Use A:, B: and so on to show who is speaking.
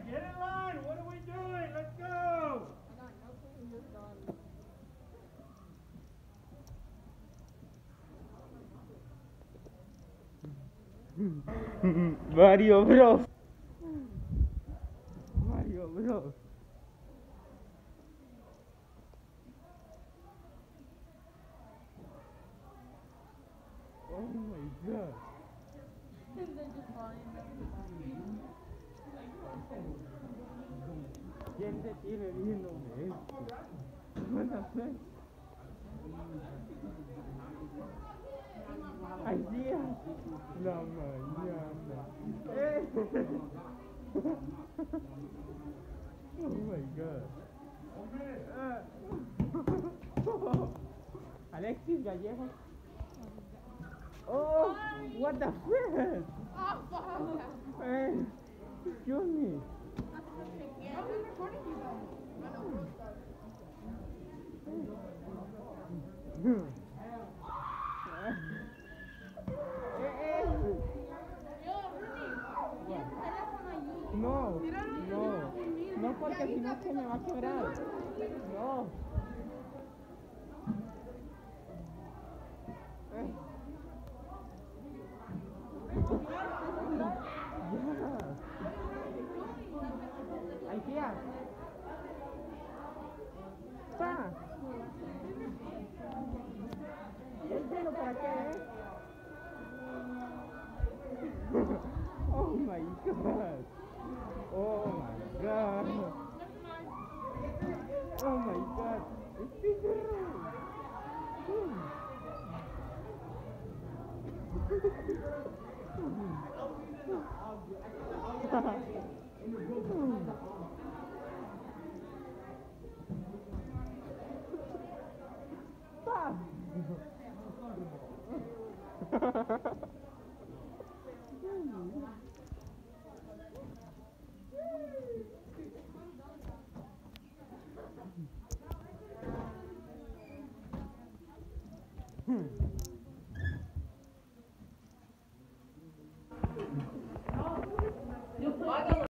A: get in line. What are we doing? Let's go. Mario Bros. Mario Bros. Oh my god. ¿Quién se tiene viendo esto? What the fuck? Ay, tía. La mañana. Oh my god. Alexis Gallego. Oh, what the fuck? Excuse me. No, no, no porque si no se me va a quebrar. No. Ay, tía. Pa. ¿El pelo para qué? Oh my god. Oh my god. Oh my god. It's bigger. Hmm.